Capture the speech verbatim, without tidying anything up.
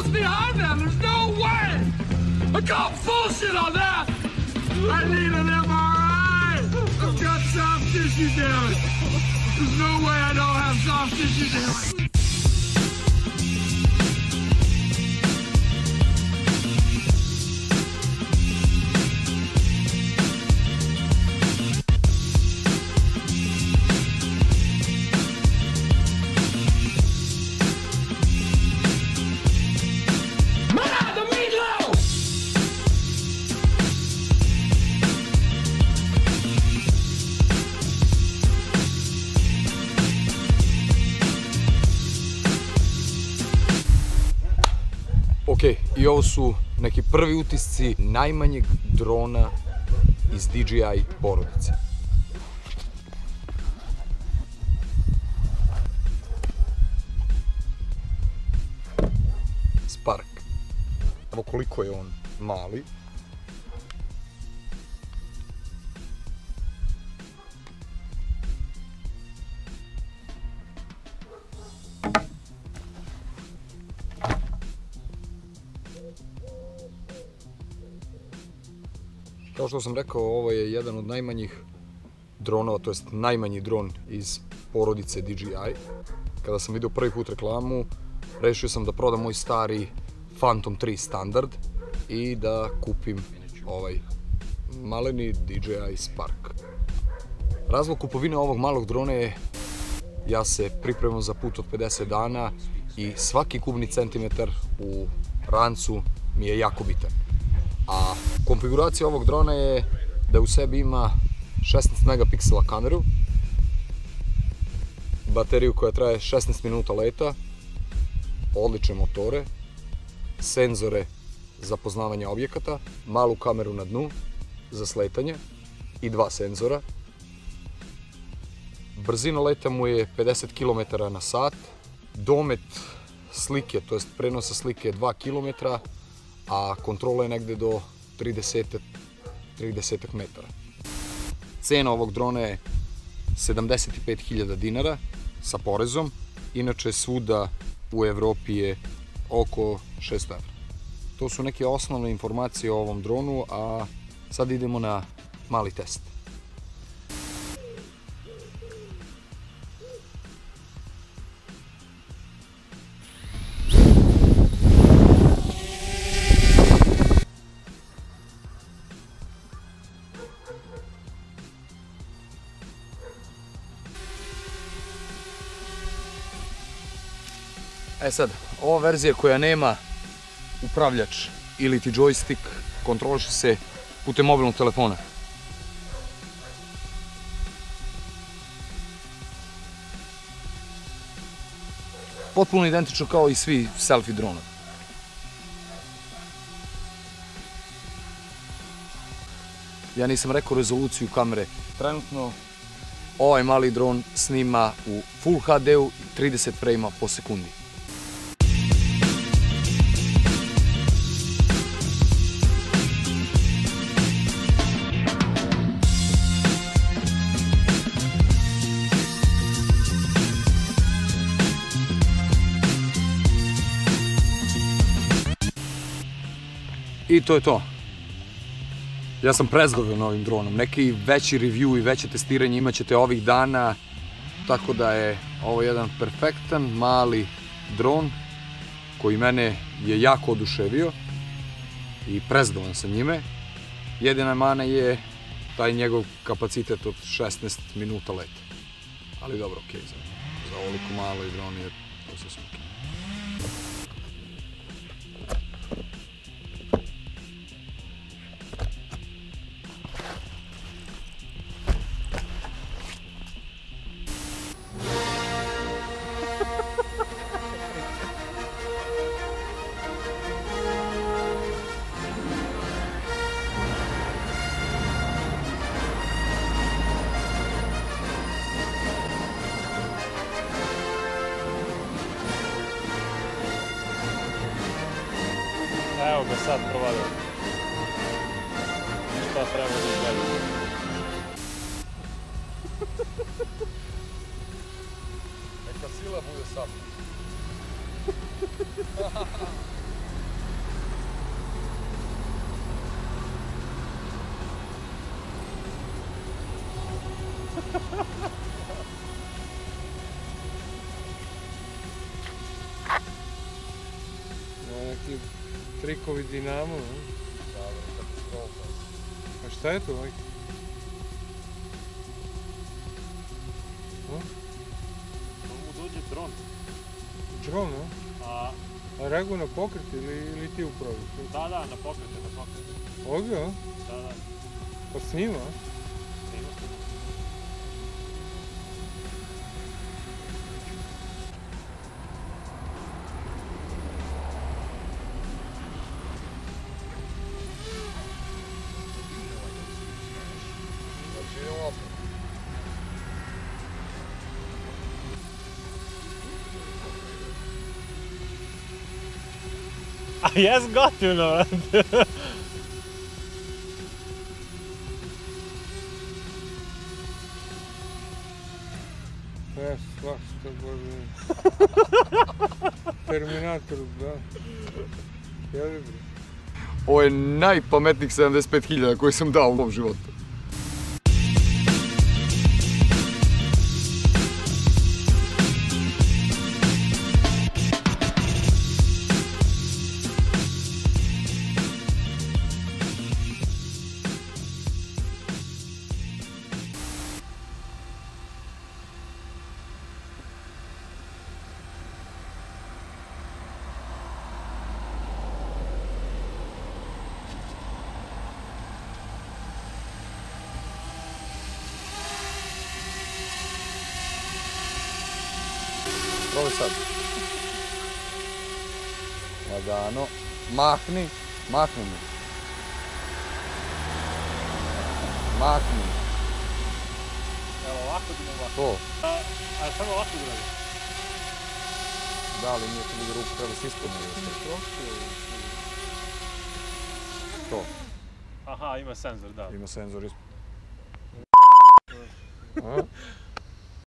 else behind them. There's no way. I call bullshit on that. I need an M R I. I've got soft tissue damage. There's no way I don't have soft tissue damage. Ok, i ovo su neki prvi utisci najmanjeg drona iz D J I porodice. Spark. Evo koliko je on mali. Kao što sam rekao, ovo je jedan od najmanjih dronova, to jest najmanji dron iz porodice D J I. Kada sam vidio prvi put reklamu, rešio sam da prodam moj stari Phantom tri standard i da kupim ovaj maleni D J I Spark. Razlog kupovine ovog malog drona je ja se pripremam za put od pedeset dana i svaki kubni centimetar u rancu mi je jako bitan. A konfiguracija ovog drona je da u sebi ima šesnaest megapiksela kameru, bateriju koja traje šesnaest minuta leta, odlične motore, senzore za poznavanje objekata, malu kameru na dnu za sletanje i dva senzora. Brzina leta mu je pedeset kilometara na sat, domet slike, to jest prenosa slike je dva kilometra, a kontrola je negde do trideset metara. Cena ovog drona je sedamdeset pet hiljada dinara sa porezom, inače svuda u Evropi je oko šesto evra. To su neke osnovne informacije o ovom dronu, a sad idemo na mali test. E sad, ova verzija koja nema upravljač ili ti joystick kontroliše se putem mobilnog telefona. Potpuno identično kao i svi selfie dronovi. Ja nisam rekao rezoluciju kamere. Trenutno ovaj mali dron snima u Full H D-u i trideset frejma po sekundi. I to je to. Ja sam prezgodan ovim dronom. Neki veći review i veće testiranje imat ćete ovih dana. Tako da je ovo jedan perfektan mali dron koji mene je jako oduševio i prezgodan sam njime. Jedina mana je taj njegov kapacitet od šesnaest minuta leta. Ali dobro, okej, za ovoliko malo i dron je to sasvim okej. Evo ga sad provadio. Šta treba da izgleda? Neka sila bude sam. ti trikovi Dinamo, ne? A šta je to, ovaj? To mu dođe dron. Dron, ne? A, A reaguju na pokret ili, ili ti upravi? da, da, na pokrete, na pokrete. Ovdje, a? Da, da, Pa snima, a? snima, snima. Znači idemo opet. A jes gotivno, brate. E, svašta, bože. Terminator, da. Jeli bre. Ovo je najpametnijih sedamdeset pet hiljada koje sam dao u mom životu. Probaj sad. Lagano. Mahni. Mahni mi. Mahni. Evo ovako idemo ovako. To. A, a samo ovako uradi. Da, ali nije to da ruku treba se ispuniti. To. Aha, ima senzor, da. Ima senzor ispod. A?